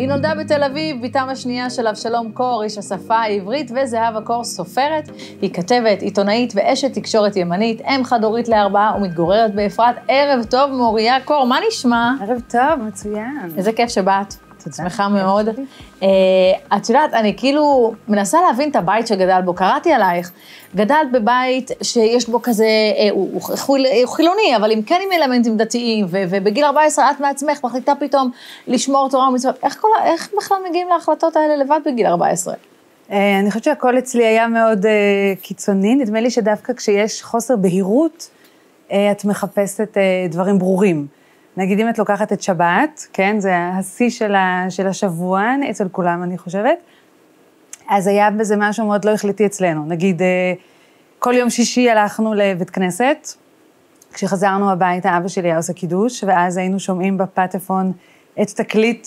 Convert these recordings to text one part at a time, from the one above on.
היא נולדה בתל אביב, ביתם השנייה של אבשלום קור, איש השפה העברית, וזהבה קור סופרת. היא כתבת, עיתונאית ואשת תקשורת ימנית, אם חד-הורית ל4 ומתגוררת באפרת. ערב טוב, מוריה קור, מה נשמע? ערב טוב, מצוין. איזה כיף שבאת. שמחה מאוד. את יודעת, אני כאילו מנסה להבין את הבית שגדל בו, קראתי עלייך, גדלת בבית שיש בו כזה, הוא חילוני, אבל כן עם אלמנטים דתיים, ובגיל 14 את מעצמך מחליטה פתאום לשמור תורה ומצוות. איך בכלל מגיעים להחלטות האלה לבד בגיל 14? אני חושבת שהכל אצלי היה מאוד קיצוני, נדמה לי שדווקא כשיש חוסר בהירות, את מחפשת דברים ברורים. נגיד אם את לוקחת את שבת, כן, זה השיא של השבוע, אצל כולם אני חושבת, אז היה בזה משהו מאוד לא החלטי אצלנו. נגיד, כל יום שישי הלכנו לבית כנסת, כשחזרנו הביתה, אבא שלי היה עושה קידוש, ואז היינו שומעים בפטפון את תקליט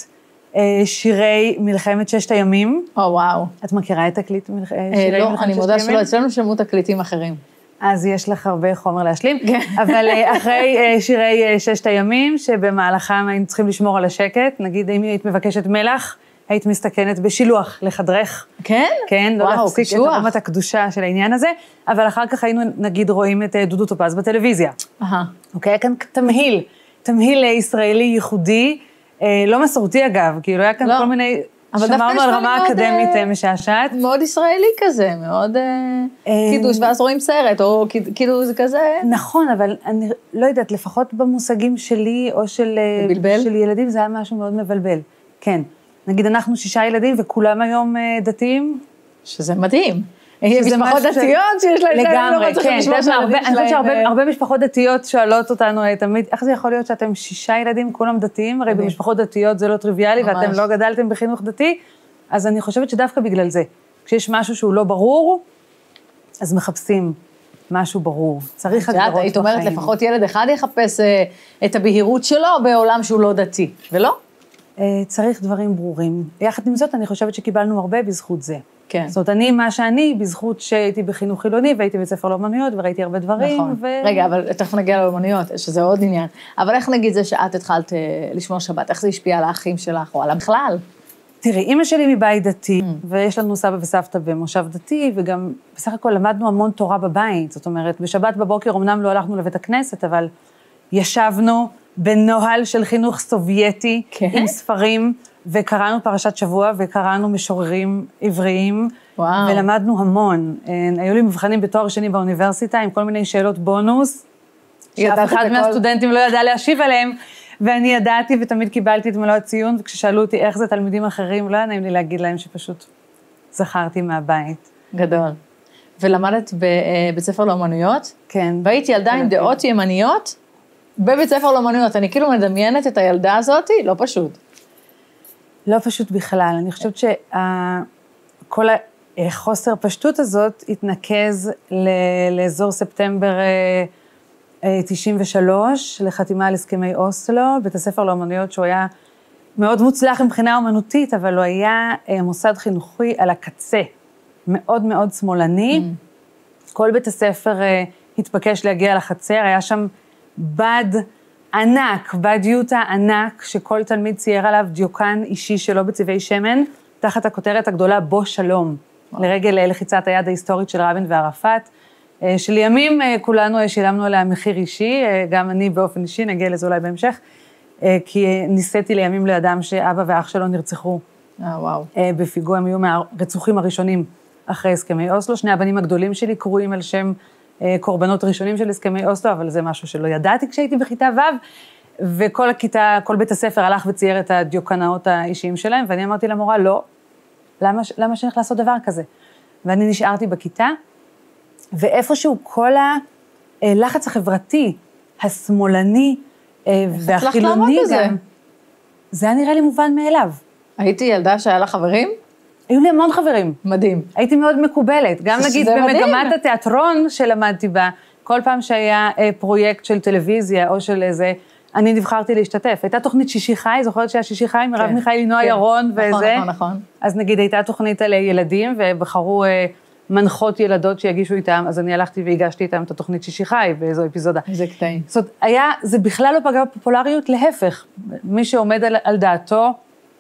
שירי מלחמת ששת הימים. וואו. את מכירה את תקליט שירי מלחמת ששת הימים? לא, אני מודה שלא, אצלנו שמעו תקליטים אחרים. אז יש לך הרבה חומר להשלים, אבל אחרי שירי ששת הימים, שבמהלכם היינו צריכים לשמור על השקט, נגיד אם היית מבקשת מלח, היית מסתכנת בשילוח לחדרך. כן? כן, לא להפסיק את רמת הקדושה של העניין הזה, אבל אחר כך היינו נגיד רואים את דודו טופז בטלוויזיה. אוקיי, היה כאן תמהיל ישראלי ייחודי, לא מסורתי אגב, כאילו היה כאן כל מיני... שמרנו על רמה אקדמית משעשעת. מאוד ישראלי כזה, מאוד קידוש, ואז רואים סרט, או כאילו זה כזה... נכון, אבל אני לא יודעת, לפחות במושגים שלי, או של ילדים, זה היה משהו מאוד מבלבל. כן. נגיד, אנחנו 6 ילדים, וכולם היום דתיים. שזה מדהים. משפחות דתיות שיש להם... לגמרי, כן. אני חושבת שהרבה משפחות דתיות שואלות אותנו תמיד, איך זה יכול להיות שאתם 6 ילדים, כולם דתיים? הרי במשפחות דתיות זה לא טריוויאלי, ואתם לא גדלתם בחינוך דתי, אז אני חושבת שדווקא בגלל זה, כשיש משהו שהוא לא ברור, אז מחפשים משהו ברור. צריך הגדרות בחיים. היית אומרת, לפחות ילד אחד יחפש את הבהירות שלו בעולם שהוא לא דתי, ולא? צריך דברים ברורים. יחד עם זאת, אני חושבת שקיבלנו הרבה בזכות זה. כן. זאת אומרת, מה שאני, בזכות שהייתי בחינוך חילוני, והייתי בבית ספר לאומנויות, וראיתי הרבה דברים. נכון. רגע, אבל תכף נגיע לאומנויות, שזה עוד עניין. אבל איך נגיד זה שאת התחלת לשמור שבת? איך זה השפיע על האחים שלך, או על בכלל? תראי, אמא שלי מבית דתי, ויש לנו סבא וסבתא במושב דתי, וגם בסך הכל למדנו המון תורה בבית. זאת אומרת, בשבת בבוקר אמנם לא הלכנו לבית הכנסת, אבל ישבנו בנוהל של חינוך סובייטי, עם ספרים, וקראנו פרשת שבוע, וקראנו משוררים עבריים, ולמדנו המון. היו לי מבחנים בתואר שני באוניברסיטה, עם כל מיני שאלות בונוס, שאף אחד מהסטודנטים לא ידע להשיב עליהם, ואני ידעתי ותמיד קיבלתי את מלוא הציון, וכששאלו אותי איך זה תלמידים אחרים, לא היה נעים לי להגיד להם שפשוט זכרתי מהבית. גדול. ולמדת בבית ספר לאומנויות? כן. והייתי ילדה עם דעות ימניות, בבית ספר לאומנויות. אני כאילו מדמיינת את הילדה הזאת, לא פשוט. לא פשוט בכלל, אני חושבת שכל החוסר פשטות הזאת התנקז לאזור ספטמבר 93, לחתימה על הסכמי אוסלו, בית הספר לאומנויות שהוא היה מאוד מוצלח מבחינה אומנותית, אבל הוא היה מוסד חינוכי על הקצה, מאוד מאוד שמאלני. כל בית הספר התבקש להגיע לחצר, היה שם בד ענק, בד יוטה ענק, שכל תלמיד צייר עליו דיוקן אישי שלו בצבעי שמן, תחת הכותרת הגדולה בו שלום, לרגל לחיצת היד ההיסטורית של רבין וערפאת, שלימים כולנו שילמנו עליה מחיר אישי, גם אני באופן אישי, נגיע לזה אולי בהמשך, כי ניסיתי לימים לאדם שאבא ואח שלו נרצחו בפיגוע, הם היו מהרצוחים הראשונים אחרי הסכמי אוסלו, 2 הבנים הגדולים שלי קרויים על שם קורבנות ראשונים של הסכמי אוסלו, אבל זה משהו שלא ידעתי כשהייתי בכיתה ו', וכל הכיתה, כל בית הספר הלך וצייר את הדיוקנאות האישיים שלהם, ואני אמרתי למורה, לא, למה שאני הולך לעשות דבר כזה? ואני נשארתי בכיתה, ואיפשהו כל הלחץ החברתי, השמאלני והחילוני גם, זה היה נראה לי מובן מאליו. הייתי ילדה שהיה לה חברים? היו לי המון חברים. מדהים. הייתי מאוד מקובלת, גם נגיד במגמת התיאטרון שלמדתי בה, כל פעם שהיה פרויקט של טלוויזיה או של איזה, אני נבחרתי להשתתף. הייתה תוכנית שישי חי, זוכרת שהיה שישי חי, מרב מיכאלי, נועה ירון וזה. נכון. אז נגיד הייתה תוכנית על ילדים, ובחרו מנחות ילדות שיגישו איתם, אז אני הלכתי והגשתי איתם את התוכנית שישי חי, באיזו אפיזודה. זה קטעים. זאת אומרת, זה בכלל לא פגע בפופולריות, להפך. מי שעומד על דעתו,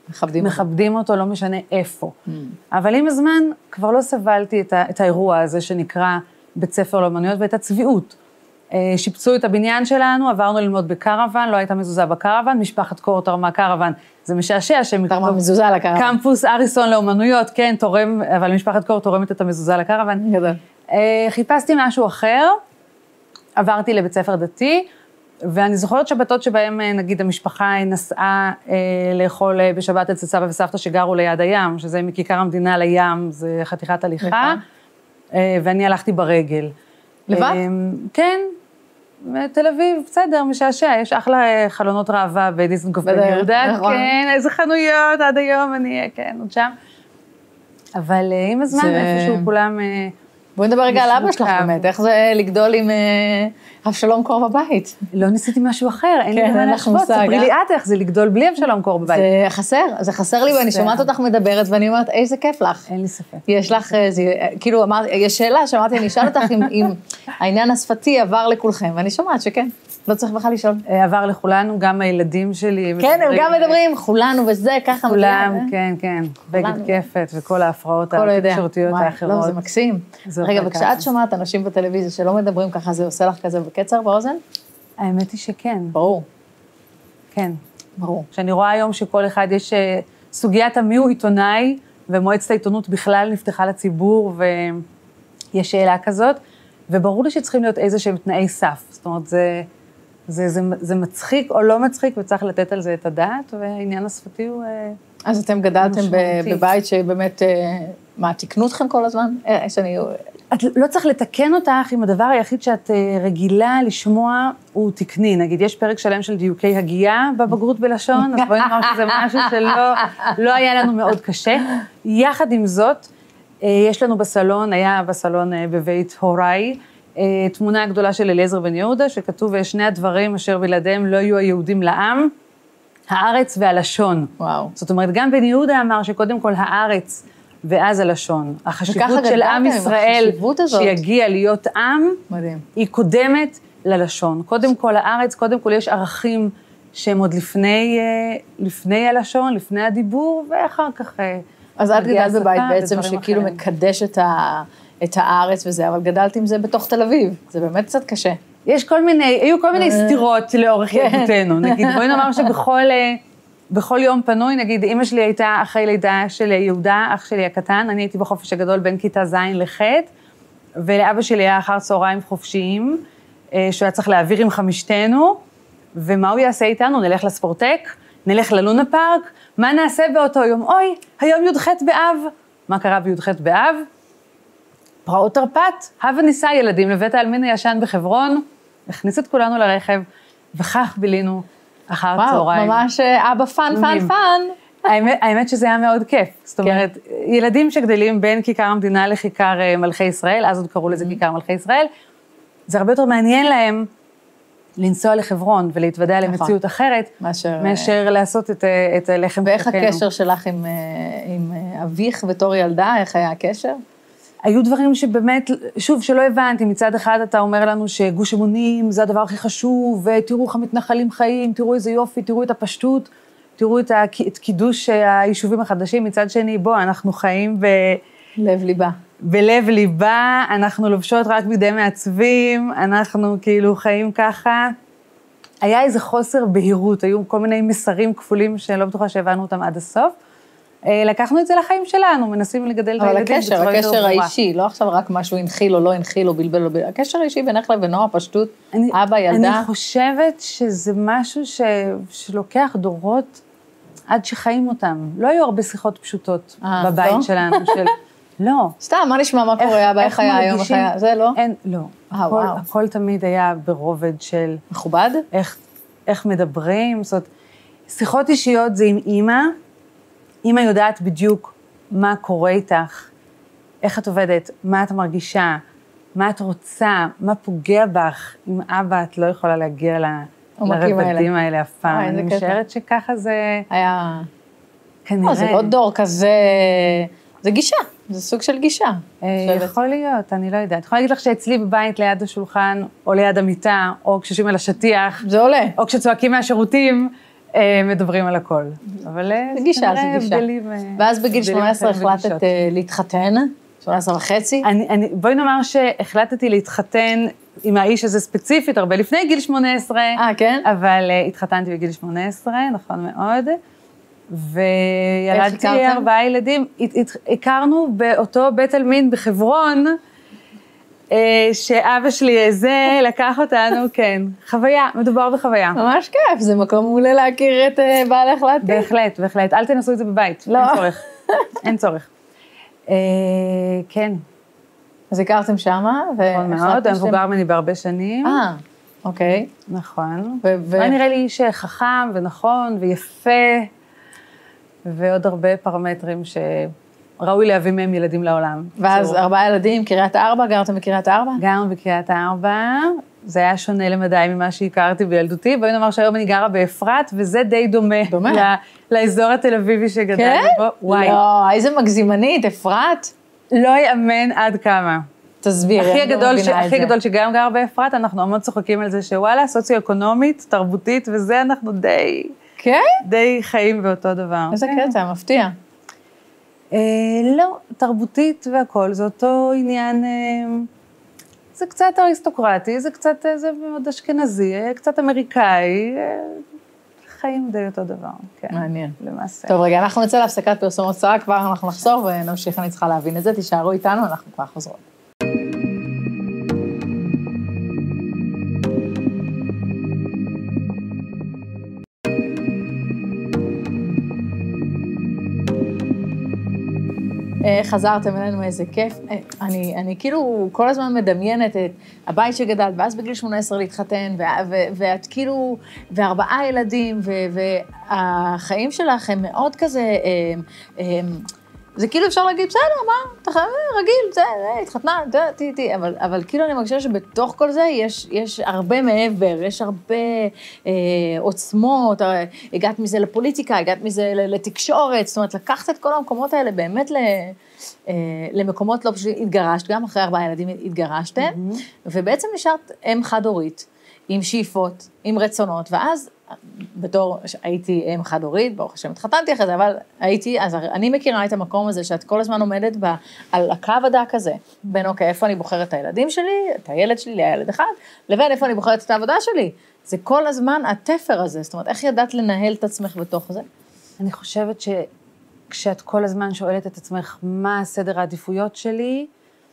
מכבדים אותו, לא משנה איפה. אבל עם הזמן כבר לא סבלתי את האירוע הזה שנקרא בית ספר לאומנויות ואת הצביעות. שיפצו את הבניין שלנו, עברנו ללמוד בקרוון, לא הייתה מזוזה בקרוון, משפחת קור תרמה קרוון. זה משעשע תרמה מזוזה לקרוון. קמפוס אריסון לאומנויות, כן, תורם, אבל משפחת קור תורמת את המזוזה לקרוון. גדול. חיפשתי משהו אחר, עברתי לבית ספר דתי, ואני זוכרת שבתות שבהם, נגיד, המשפחה נסעה לאכול בשבת אצל סבא וסבתא שגרו ליד הים, שזה מכיכר המדינה לים, זה חתיכת הליכה, ואני הלכתי ברגל. לבד? כן, תל אביב, בסדר, משעשע, יש אחלה חלונות ראווה בדיזנגוף בן יהודה, כן, איזה חנויות, עד היום אני, כן, עוד שם. אבל עם הזמן, איפשהו כולם... בואי נדבר רגע על אבא שלך באמת, איך זה לגדול עם אבשלום קור בבית? לא ניסיתי משהו אחר, אין לי מה להשוות, ספרי לי את איך זה לגדול בלי אבשלום קור בבית. זה חסר לי ואני שומעת אותך מדברת ואני אומרת, איזה כיף לך. אין לי ספק. יש לך, כאילו, יש שאלה שאמרתי, אני אשאל אותך אם העניין השפתי עבר לכולכם, ואני שומעת שכן. לא צריך בכלל לשאול. עבר לכולנו, גם הילדים שלי. כן, הם גם מדברים, כולנו וזה, ככה. כולם, כן, כן. בגד כיפת וכל ההפרעות התקשורתיות האחרות. לא, זה מקסים. רגע, וכשאת שומעת אנשים בטלוויזיה שלא מדברים ככה, זה עושה לך כזה בקצר באוזן? האמת היא שכן. ברור. כן. ברור. כשאני רואה היום שכל אחד יש סוגיית המי הוא עיתונאי, ומועצת העיתונות בכלל נפתחה לציבור, ויש שאלה כזאת, וברור לי שצריכים להיות איזה שהם תנאי סף. זאת אומרת, זה מצחיק או לא מצחיק, וצריך לתת על זה את הדעת, והעניין השפתי הוא אז אתם גדלתם בבית שבאמת, מה, תקנו אתכם כל הזמן? את לא צריך לתקן אותך אם הדבר היחיד שאת רגילה לשמוע הוא תקני. נגיד, יש פרק שלם של דיוקי הגייה בבגרות בלשון, אז בואי נאמר שזה משהו שלא היה לנו מאוד קשה. יחד עם זאת, יש לנו בסלון, היה בסלון בבית הוריי, תמונה גדולה של אליעזר בן יהודה, שכתוב שני הדברים אשר בלעדיהם לא יהיו היהודים לעם, הארץ והלשון. וואו. זאת אומרת, גם בן יהודה אמר שקודם כל הארץ ואז הלשון. החשיבות של עם ישראל שיגיע להיות עם, מדהים. היא קודמת ללשון. קודם כל הארץ, קודם כל יש ערכים שהם עוד לפני הלשון, לפני הדיבור, ואחר כך אז את גדלת בבית בעצם שכאילו מקדש את הארץ וזה, אבל גדלת עם זה בתוך תל אביב. זה באמת קצת קשה. היו כל מיני סתירות לאורך ילדותנו. נגיד, בואי נאמר שבכל יום פנוי, נגיד, אמא שלי הייתה אחרי לידה של יהודה, אח שלי הקטן, אני הייתי בחופש הגדול בין כיתה ז' לח', ולאבא שלי היה אחר צהריים חופשיים, שהוא היה צריך להעביר עם חמישתנו, ומה הוא יעשה איתנו? נלך לספורטק, נלך ללונה פארק, מה נעשה באותו יום? אוי, היום י"ח באב. מה קרה בי"ח באב? פרעות תרפ"ט, הווה ניסה ילדים לבית העלמין הישן בחברון, הכניס את כולנו לרכב, וכך בילינו אחר צהריים. וואו, ממש אבא פן. האמת שזה היה מאוד כיף. זאת אומרת, ילדים שגדלים בין כיכר המדינה לכיכר מלכי ישראל, אז עוד קראו לזה כיכר מלכי ישראל, זה הרבה יותר מעניין להם לנסוע לחברון ולהתוודע למציאות אחרת, מאשר לעשות את לחם חוקנו. ואיך הקשר שלך עם אביך בתור ילדה, איך היה הקשר? היו דברים שבאמת, שוב, שלא הבנתי, מצד אחד אתה אומר לנו שגוש אמונים זה הדבר הכי חשוב, ותראו איך המתנחלים חיים, תראו איזה יופי, תראו את הפשטות, תראו את קידוש היישובים החדשים, מצד שני, בוא, אנחנו חיים לב ליבה. בלב ליבה, אנחנו לובשות רק בידי מעצבים, אנחנו כאילו חיים ככה. היה איזה חוסר בהירות, היו כל מיני מסרים כפולים שאני לא בטוחה שהבנו אותם עד הסוף. לקחנו את זה לחיים שלנו, מנסים לגדל את הילדים בצורה יותר ברורה. אבל הקשר האישי, לא עכשיו רק משהו הנחיל או לא הנחיל או בלבל או בלבל, הקשר האישי בינך לבינו, הפשטות, אבא, ילדה. אני חושבת שזה משהו שלוקח דורות עד שחיים אותם. לא היו הרבה שיחות פשוטות בבית שלנו, לא. סתם, מה נשמע, מה קורה, אבא, איך היה היום, זה לא? לא. הכל תמיד היה ברובד של... מכובד? איך מדברים, זאת אומרת, שיחות אישיות זה עם אמא, אמא יודעת בדיוק מה קורה איתך, איך את עובדת, מה את מרגישה, מה את רוצה, מה פוגע בך. עם אבא את לא יכולה להגיע לרבדים האלה אף פעם. אני משערת שככה זה... היה... כנראה. זה לא דור כזה... זה גישה, זה סוג של גישה. יכול להיות, אני לא יודעת. אני יכולה להגיד לך שאצלי בבית ליד השולחן, או ליד המיטה, או כשיושבים על השטיח. זה עולה. או כשצועקים מהשירותים, מדברים על הכל. אבל גישה, זה גישה. ואז בגיל 18 החלטת להתחתן, 18 וחצי? בואי נאמר שהחלטתי להתחתן עם האיש הזה ספציפית, הרבה לפני גיל 18. כן? אבל התחתנתי בגיל 18, נכון מאוד. וילדתי 4 ילדים. הכרנו באותו בית עלמין בחברון, שאבא שלי זה לקח אותנו, כן. חוויה, מדובר בחוויה. ממש כיף, זה מקום מעולה להכיר את בעלך לעתיד. בהחלט, בהחלט. אל תנסו את זה בבית, לא. אין צורך. אין צורך. כן. אז הכרתם שמה, נכון מאוד, המבוגר ממני בהרבה שנים. אוקיי. נכון. מה נראה לי שחכם ונכון ויפה, ועוד הרבה פרמטרים שראוי להביא מהם ילדים לעולם. ואז 4 ילדים, קריית 4, גרתם בקריית 4? גרנו בקריית 4, זה היה שונה למדי ממה שהכרתי בילדותי, בואי נאמר שהיום אני גרה באפרת, וזה די דומה. לאזור התל אביבי שגדלנו בו. וואי. לא, איזה מגזימנית, אפרת. לא יאמן עד כמה. תסביר, הכי גדול שגם גר באפרת, אנחנו מאוד צוחקים על זה שוואלה, סוציו-אקונומית, תרבותית, וזה אנחנו די חיים באותו דבר. איזה קטע, מפתיע. לא, תרבותית והכל, זה אותו עניין, זה קצת אריסטוקרטי, זה קצת, זה מאוד אשכנזי, קצת אמריקאי, חיים די אותו דבר, כן. מעניין. למעשה. טוב, רגע, אנחנו נצא להפסקת פרסומות קצרה, כבר אנחנו נחזור ונמשיך, אני צריכה להבין את זה, תישארו איתנו, אנחנו כבר חוזרות. חזרתם אלינו, איזה כיף. אני כאילו כל הזמן מדמיינת את הבית שגדלת, ואז בגיל 18 להתחתן, ואת כאילו, ו4 ילדים, והחיים שלך הם מאוד כזה, זה כאילו אפשר להגיד, בסדר, מה, אתה חייב, רגיל, זה, התחתנה, אבל כאילו אני מרגישה שבתוך כל זה יש הרבה מעבר, יש הרבה עוצמות, הגעת מזה לפוליטיקה, הגעת מזה לתקשורת, זאת אומרת, לקחת את כל המקומות האלה באמת למקומות לא פשוט, התגרשת, גם אחרי 4 ילדים התגרשתם, ובעצם נשארת אם חד-הורית, עם שאיפות, עם רצונות, ואז בתור הייתי אם חד-הורית, ברוך השם התחתנתי אחרי זה, אבל אז אני מכירה את המקום הזה, שאת כל הזמן עומדת על הקו הדק הזה, בין אוקיי, איפה אני בוחרת את הילדים שלי, את הילד שלי, לילד אחד, לבין איפה אני בוחרת את העבודה שלי. זה כל הזמן התפר הזה, זאת אומרת, איך ידעת לנהל את עצמך בתוך זה? אני חושבת שכשאת כל הזמן שואלת את עצמך, מה סדר העדיפויות שלי,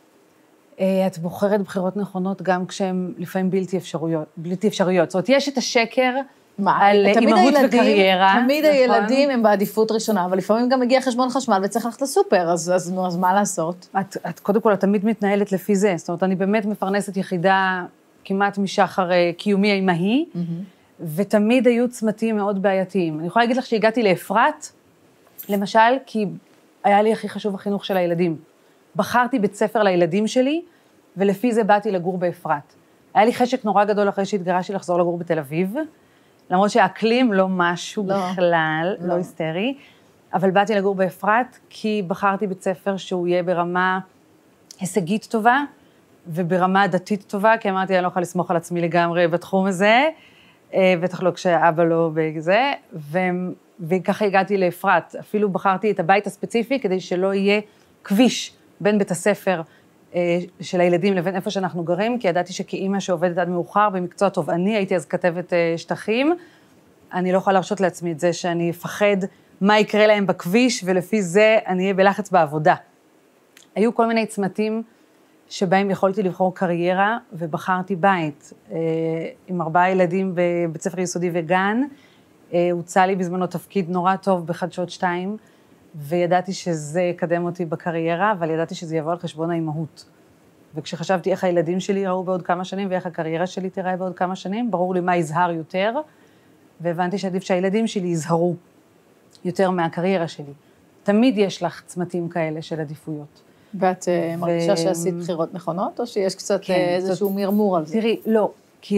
את בוחרת בחירות נכונות גם כשהן לפעמים בלתי אפשריות. זאת אומרת, יש את השקר על אימהות וקריירה. תמיד הילדים הם בעדיפות ראשונה, אבל לפעמים גם מגיע חשבון חשמל וצריך ללכת לסופר, אז מה לעשות? את קודם כל, את תמיד מתנהלת לפי זה. זאת אומרת, אני באמת מפרנסת יחידה כמעט משחר קיומי האימהי, ותמיד היו צמתים מאוד בעייתיים. אני יכולה להגיד לך שהגעתי לאפרת, למשל, כי היה לי הכי חשוב החינוך של הילדים. בחרתי בית ספר לילדים שלי, ולפי זה באתי לגור באפרת. היה לי חשק נורא גדול אחרי שהתגרשתי לחזור לגור בתל אביב, למרות שהאקלים לא משהו בכלל, לא היסטרי, אבל באתי לגור באפרת, כי בחרתי בית ספר שהוא יהיה ברמה הישגית טובה, וברמה דתית טובה, כי אמרתי, אני לא יכולה לסמוך על עצמי לגמרי בתחום הזה, בטח לא כשאבא לא בזה, וככה הגעתי לאפרת. אפילו בחרתי את הבית הספציפי, כדי שלא יהיה כביש בין בית הספר של הילדים לבין איפה שאנחנו גרים, כי ידעתי שכאימא שעובדת עד מאוחר במקצוע תובעני, הייתי אז כתבת שטחים, אני לא יכולה להרשות לעצמי את זה שאני אפחד מה יקרה להם בכביש, ולפי זה אני אהיה בלחץ בעבודה. היו כל מיני צמתים שבהם יכולתי לבחור קריירה, ובחרתי בית עם 4 ילדים בבית ספר יסודי וגן, הוצא לי בזמנו תפקיד נורא טוב בחדשות 2, וידעתי שזה יקדם אותי בקריירה, אבל ידעתי שזה יבוא על חשבון האימהות. וכשחשבתי איך הילדים שלי יראו בעוד כמה שנים, ואיך הקריירה שלי תראה בעוד כמה שנים, ברור לי מה יזהר יותר, והבנתי שעדיף שהילדים שלי יזהרו יותר מהקריירה שלי. תמיד יש לך צמתים כאלה של עדיפויות. ואת מרגישה שעשית בחירות נכונות, או שיש קצת איזשהו מרמור על זה? תראי, לא, כי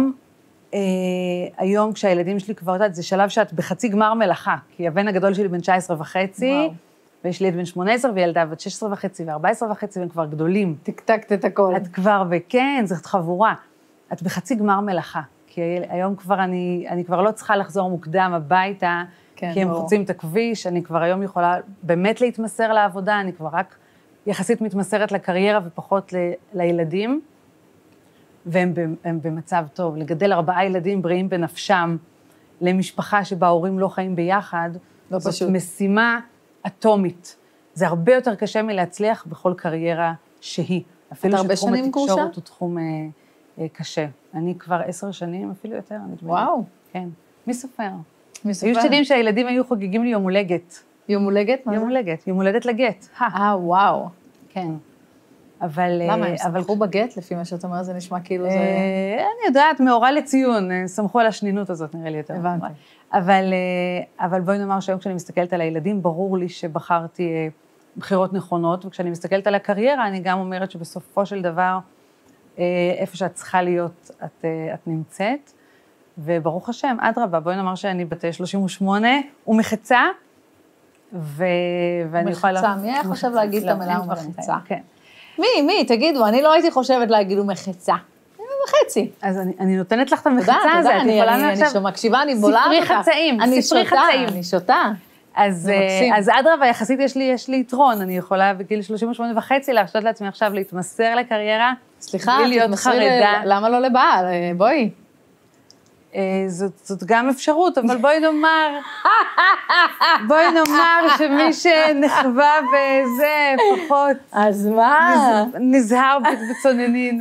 היום כשהילדים שלי כבר יודעת, זה שלב שאת בחצי גמר מלאכה, כי הבן הגדול שלי בן 19 וחצי, ויש לי את בן 18 וילדה בת 16 וחצי ו14 וחצי, והם כבר גדולים. תקתקת את הכל. את כבר, וכן, זאת חבורה. את בחצי גמר מלאכה, כי היום כבר אני כבר לא צריכה לחזור מוקדם הביתה, כן, כי הם ברור. חוצים את הכביש, אני כבר היום יכולה באמת להתמסר לעבודה, אני כבר רק יחסית מתמסרת לקריירה ופחות לילדים, והם במצב טוב. לגדל 4 ילדים בריאים בנפשם, למשפחה שבה ההורים לא חיים ביחד, לא זאת פשוט. משימה אטומית. זה הרבה יותר קשה מלהצליח בכל קריירה שהיא. אפילו הרבה שתחום שנים גרושה? התקשורת הוא תחום קשה. אני כבר 10 שנים, אפילו יותר, נדמה לי. וואו. כן. מי סופר? מי סופר? היו שנים שהילדים היו חוגגים לי יום הולדת. יום הולדת? מה זה? יום הולדת, יום הולדת לגט. וואו. כן. אבל... למה, הם שמחו בגט? לפי מה שאת אומרת, זה נשמע כאילו זה... אני יודעת, מאורע לציון, סמכו על השנינות הזאת, נראה לי יותר. הבנתי. אבל בואי נאמר שהיום כשאני מסתכלת על הילדים, ברור לי שבחרתי בחירות נכונות, וכשאני מסתכלת על הקריירה, אני גם אומרת שבסופו של דבר, איפה שאת צריכה להיות, את נמצאת, וברוך השם, אדרבה, בואי נאמר שאני בת 38 ומחצה, ואני יכולה... מחצה, מי היה חושב להגיד את המילה ומחצה? כן. מי, תגידו, אני לא הייתי חושבת להגיד ומחצה. וחצי. אז אני נותנת לך את המחצה הזה, את יכולה מעכשיו... אני מקשיבה, אני בולעת אותך. ספרי חצאים, ספרי חצאים. אני שותה. אז אדרבה, יחסית יש לי יתרון, אני יכולה בגיל 38.5 להרשות לעצמי עכשיו להתמסר לקריירה, סליחה, בלי להיות חרדה. למה לא לבעל? בואי. זאת גם אפשרות, אבל בואי נאמר שמי שנחווה בזה פחות... אז מה? נזהר בצוננין.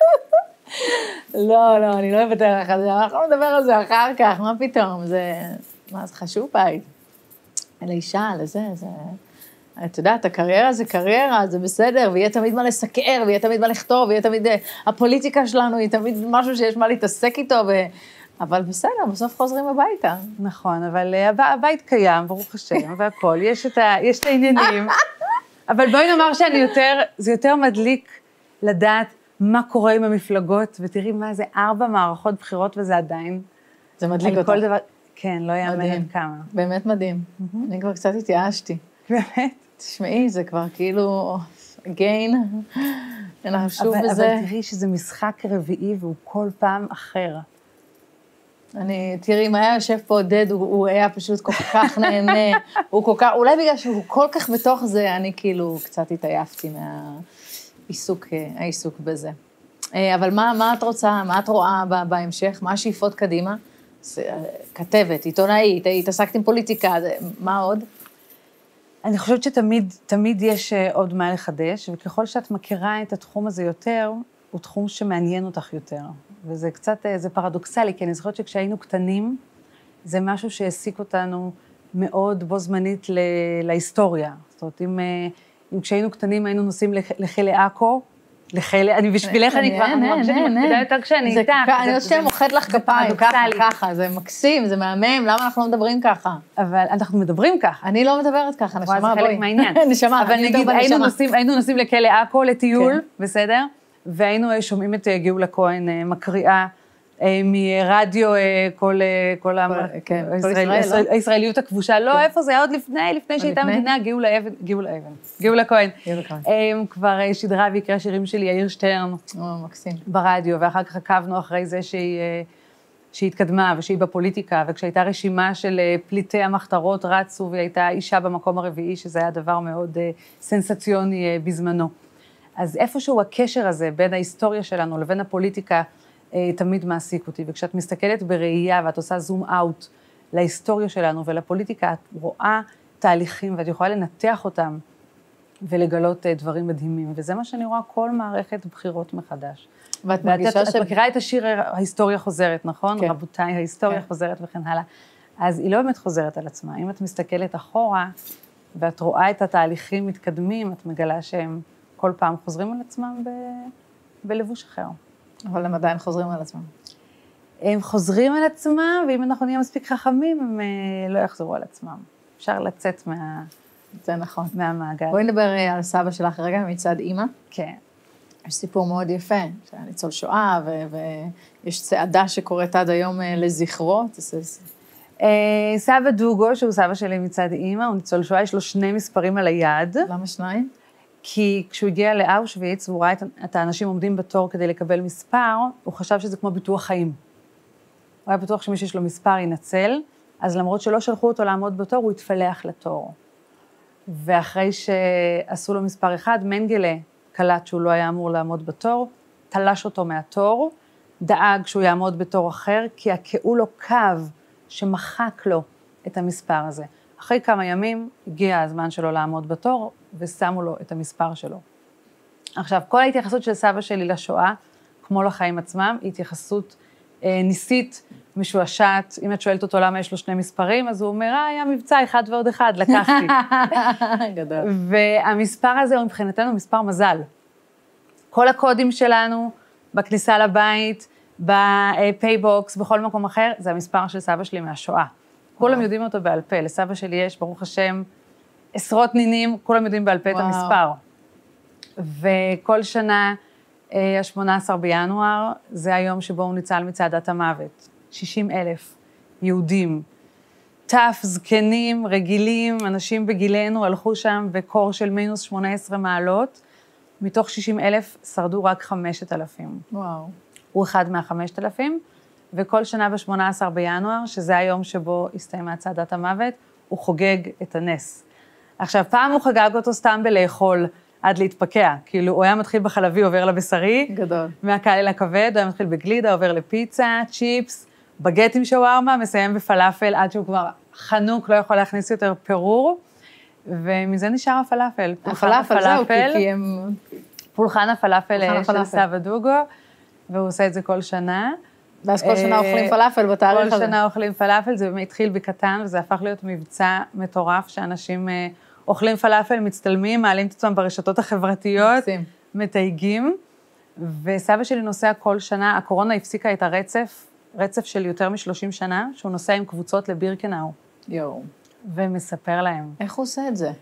לא, אני לא אוותר לך על זה, אנחנו נדבר על זה אחר כך, מה פתאום, זה חשוב בית. לאישה, לזה, את יודעת, הקריירה זה קריירה, זה בסדר, ויהיה תמיד מה לסקר, ויהיה תמיד מה לכתוב, ויהיה תמיד, הפוליטיקה שלנו היא תמיד משהו שיש מה להתעסק איתו, אבל בסדר, בסוף חוזרים הביתה. נכון, אבל הבית קיים, ברוך השם, והכל, יש את העניינים, אבל בואי נאמר זה יותר מדליק לדעת מה קורה עם המפלגות, ותראי מה זה 4 מערכות בחירות, וזה עדיין... זה מדליק אותך. כן, לא יאמן כמה. באמת מדהים. אני כבר קצת התייאשתי. באמת? תשמעי, זה כבר כאילו, again, אנחנו שוב בזה. אבל תראי שזה משחק רביעי, והוא כל פעם אחר. תראי, אם היה יושב פה עודד, הוא היה פשוט כל כך נהנה, אולי בגלל שהוא כל כך בתוך זה, אני כאילו קצת התעייפתי מהעיסוק בזה. אבל מה את רוצה, מה את רואה בהמשך, מה השאיפות קדימה? כתבת, עיתונאית, התעסקת עם פוליטיקה, מה עוד? אני חושבת שתמיד יש עוד מה לחדש, וככל שאת מכירה את התחום הזה יותר, הוא תחום שמעניין אותך יותר. וזה קצת, זה פרדוקסלי, כי אני זוכרת שכשהיינו קטנים, זה משהו שהעסיק אותנו מאוד בו זמנית להיסטוריה. זאת אומרת, אם כשהיינו קטנים היינו נוסעים לחיל עכו, אני בשבילך, אני כבר מרגישה שאני מקפידה יותר כשאני איתך. אני עוד שאני מוחאת לך כפיים, ככה, זה מקסים, זה מהמם, למה אנחנו לא מדברים ככה? אבל אנחנו מדברים ככה. אני לא מדברת ככה, נשמה, בואי. זה חלק מהעניין. נשמה, אבל נגיד, היינו נוסעים לכלא עכו לטיול, בסדר? והיינו שומעים את גאולה כהן מקריאה מרדיו כל הישראליות הכבושה. לא, איפה זה היה עוד לפני שהייתה מדינה, גאולה כהן. כבר שידרה ויקרה שירים של יאיר שטרן. מקסים. ברדיו, ואחר כך עקבנו אחרי זה שהיא התקדמה ושהיא בפוליטיקה, וכשהייתה רשימה של פליטי המחתרות רצו, והיא הייתה אישה במקום הרביעי, שזה היה דבר מאוד סנסציוני בזמנו. אז איפשהו הקשר הזה בין ההיסטוריה שלנו לבין הפוליטיקה תמיד מעסיק אותי, וכשאת מסתכלת בראייה ואת עושה זום אאוט להיסטוריה שלנו ולפוליטיקה, את רואה תהליכים ואת יכולה לנתח אותם ולגלות דברים מדהימים, וזה מה שאני רואה כל מערכת בחירות מחדש. ואת מרגישה את מכירה את השיר ההיסטוריה חוזרת, נכון? כן. רבותיי, ההיסטוריה חוזרת וכן הלאה. אז היא לא באמת חוזרת על עצמה. אם את מסתכלת אחורה ואת רואה את התהליכים מתקדמים, את מגלה שהם כל פעם חוזרים על עצמם בלבוש אחר. אבל הם עדיין חוזרים על עצמם. הם חוזרים על עצמם, ואם אנחנו נהיה מספיק חכמים, הם לא יחזרו על עצמם. אפשר לצאת זה נכון. מהמעגל. בואי נדבר על סבא שלך רגע מצד אימא. כן. יש סיפור מאוד יפה, שהיה ניצול שואה, ויש צעדה שקורית עד היום לזכרו. סבא דוגו, שהוא סבא שלי מצד אימא, הוא ניצול שואה, יש לו 2 מספרים על היד. למה 2? כי כשהוא הגיע לאושוויץ, והוא ראה את האנשים עומדים בתור כדי לקבל מספר, הוא חשב שזה כמו ביטוח חיים. הוא היה בטוח שמי שיש לו מספר ינצל, אז למרות שלא שלחו אותו לעמוד בתור, הוא התפלח לתור. ואחרי שעשו לו מספר אחד, מנגלה קלט שהוא לא היה אמור לעמוד בתור, תלש אותו מהתור, דאג שהוא יעמוד בתור אחר, כי הקעו לו קו שמחק לו את המספר הזה. אחרי כמה ימים הגיע הזמן שלו לעמוד בתור, ושמו לו את המספר שלו. עכשיו, כל ההתייחסות של סבא שלי לשואה, כמו לחיים עצמם, היא התייחסות ניסית, משועשעת. אם את שואלת אותו למה יש לו 2 מספרים, אז הוא אומר, היה מבצע 1 ועוד 1, לקחתי. גדול. והמספר הזה הוא מבחינתנו מספר מזל. כל הקודים שלנו, בכניסה לבית, בפייבוקס, בכל מקום אחר, זה המספר של סבא שלי מהשואה. כולם יודעים אותו בעל פה, לסבא שלי יש, ברוך השם, עשרות נינים, כולם יודעים בעל פה את המספר. וכל שנה, ה-18 בינואר, זה היום שבו הוא ניצל מצעדת המוות. 60,000 יהודים, טף, זקנים, רגילים, אנשים בגילנו, הלכו שם בקור של מינוס 18 מעלות, מתוך 60,000 שרדו רק 5,000. וואו. הוא אחד מה-5,000, וכל שנה ב-18 בינואר, שזה היום שבו הסתיימה צעדת המוות, הוא חוגג את הנס. עכשיו, פעם הוא חגג אותו סתם בלאכול, עד להתפקע, כאילו הוא היה מתחיל בחלבי, עובר לבשרי, גדול. מהקל אל הכבד, הוא היה מתחיל בגלידה, עובר לפיצה, צ'יפס, בגט עם שווארמה, מסיים בפלאפל, עד שהוא כבר חנוק, לא יכול להכניס יותר פירור, ומזה נשאר הפלאפל. הפלאפל, זהו, כי הם... פולחן הפלאפל של סבא דוגו, והוא עושה את זה כל שנה. ואז כל שנה אוכלים פלאפל בתאריך הזה. כל שנה אוכלים פלאפל, זה באמת התחיל בקטן, וזה הפך להיות מבצע מטורף, שאנשים אוכלים פלאפל, מצטלמים, מעלים את עצמם ברשתות החברתיות, מתייגים, וסבא שלי נוסע כל שנה, הקורונה הפסיקה את רצף של יותר מ-30 שנה, שהוא נוסע עם קבוצות לבירקנאו. יואו. ומספר להם. איך הוא עושה את זה?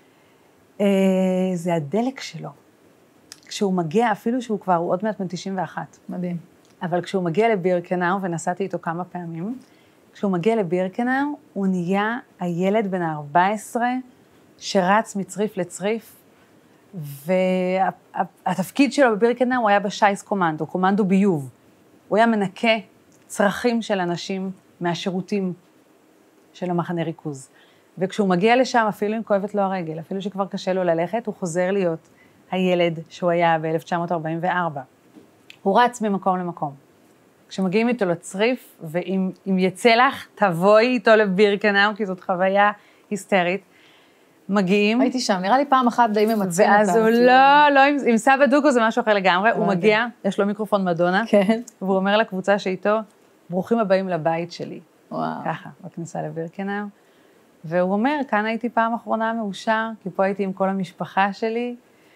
זה הדלק שלו. כשהוא מגיע, אפילו שהוא כבר, הוא עוד מעט בן 91. מדהים. אבל כשהוא מגיע לבירקנאו, ונסעתי איתו כמה פעמים, כשהוא מגיע לבירקנאו, הוא נהיה הילד בן ה-14, שרץ מצריף לצריף, והתפקיד שלו בבירקנאו, הוא היה בשייס קומנדו, קומנדו ביוב. הוא היה מנקה צרכים של אנשים מהשירותים של המחנה ריכוז. וכשהוא מגיע לשם, אפילו אם כואבת לו הרגל, אפילו שכבר קשה לו ללכת, הוא חוזר להיות הילד שהוא היה ב-1944. הוא רץ ממקום למקום. כשמגיעים איתו לצריף, ואם יצא לך, תבואי איתו לבירקנאו, כי זאת חוויה היסטרית. מגיעים. הייתי שם, נראה לי פעם אחת די ממצאים אותם. ואז הוא לא, עם סבא דוגו זה משהו אחר לגמרי, הוא מגיע, יש לו מיקרופון מדונה, והוא אומר לקבוצה שאיתו, ברוכים הבאים לבית שלי. וואו. ככה, בכניסה לבירקנאו. והוא אומר, כאן הייתי פעם אחרונה מאושר, כי פה הייתי עם כל המשפחה שלי,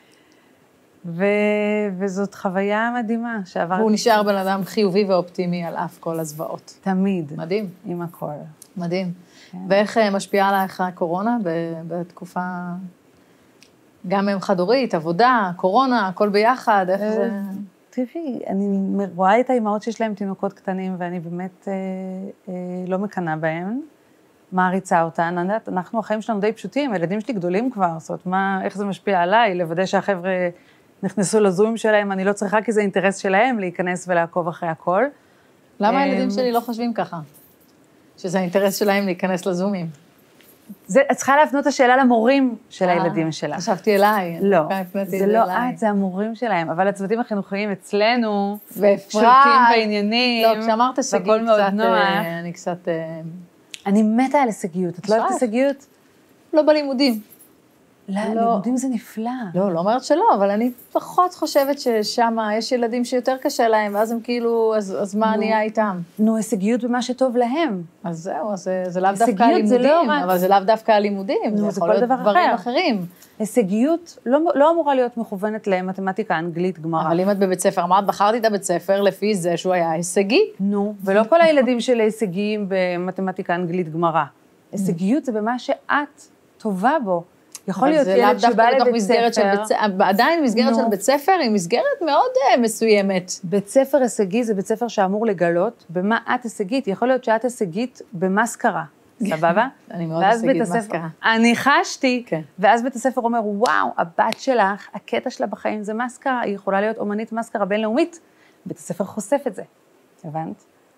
וזאת חוויה מדהימה שעברתי. והוא נשאר בן אדם חיובי ואופטימי על אף כל הזוועות. תמיד. מדהים. עם הכל. מדהים. ואיך משפיעה עלייך הקורונה בתקופה, גם אם חד-הורית, עבודה, קורונה, הכל ביחד, איך זה... תראי, אני רואה את האימהות שיש להם תינוקות קטנים, ואני באמת לא מקנה בהם, מעריצה אותן. אנחנו, החיים שלנו די פשוטים, הילדים שלי גדולים כבר, זאת אומרת, איך זה משפיע עליי, לוודא שהחבר'ה נכנסו לזום שלהם, אני לא צריכה, כי זה אינטרס שלהם, להיכנס ולעקוב אחרי הכל. למה הילדים שלי לא חושבים ככה? שזה האינטרס שלהם להיכנס לזומים. את צריכה להפנות את השאלה למורים של הילדים שלה. חשבתי אליי. לא, זה לא את, זה המורים שלהם, אבל הצוותים החינוכיים אצלנו, שולטים בעניינים, לא, כשאמרת שגיא אני קצת... אני מתה על הישגיות, את לא אוהבת הישגיות? לא בלימודים. לימודים זה נפלא. לא אומרת שלא, אבל אני פחות חושבת ששם יש ילדים שיותר קשה להם, ואז הם כאילו, אז מה נהיה איתם? נו, הישגיות במה שטוב להם. אז זהו, זה לאו דווקא הלימודים, אבל זה לאו דווקא הלימודים, זה יכול להיות דברים אחרים. הישגיות לא אמורה להיות מכוונת למתמטיקה, אנגלית, גמרא. אבל אם את בבית ספר, אמרת, בחרתי את הבית ספר לפי זה שהוא היה הישגי. נו, ולא כל הילדים של הישגיים במתמטיקה, אנגלית, גמרא. הישגיות זה במה שאת טובה בו. יכול להיות ילד שבא לבית ספר. עדיין מסגרת של בית ספר היא מסגרת מאוד מסוימת. בית ספר הישגי זה בית ספר שאמור לגלות במה את הישגית. יכול להיות שאת הישגית במסקרה, סבבה? אני מאוד הישגית במסקרה. אני חשתי, ואז בית הספר אומר, וואו, הבת שלך, הקטע שלה בחיים זה מסקרה, היא יכולה להיות אומנית מסקרה בינלאומית. בית הספר חושף את זה, הבנת?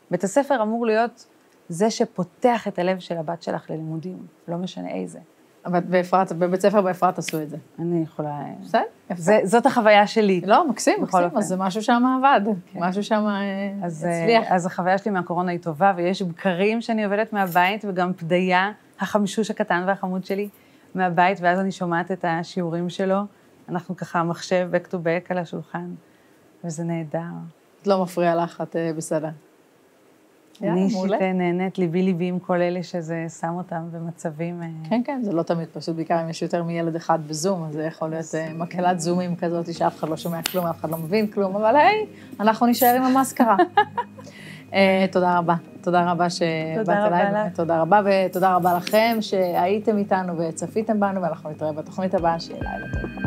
בית הספר אמור להיות זה שפותח את הלב של הבת שלך ללימודים, לא משנה איזה. אבל בבית ספר באפרת עשו את זה. אני יכולה... בסדר, יפה. זאת החוויה שלי. לא, מקסים, אז זה משהו שם עבד, משהו שם הצליח. אז החוויה שלי מהקורונה היא טובה, ויש בקרים שאני עובדת מהבית, וגם פדיה, החמשוש הקטן והחמוד שלי, מהבית, ואז אני שומעת את השיעורים שלו, אנחנו ככה מחשב back to back על השולחן, וזה נהדר. את לא מפריע לך, את בסדר. אני אישית נהנית ליבי עם כל אלה שזה שם אותם במצבים... כן, כן, זה לא תמיד פשוט, בעיקר אם יש יותר מילד אחד בזום, אז זה יכול להיות מקהלת זומים כזאת, שאף אחד לא שומע כלום, אף אחד לא מבין כלום, אבל היי, אנחנו נשאר עם המאסקרה. תודה רבה. תודה רבה שבאת אליי, תודה רבה, ותודה רבה לכם שהייתם איתנו וצפיתם בנו, ואנחנו נתראה בתוכנית הבאה, שיהיה לילה טוב.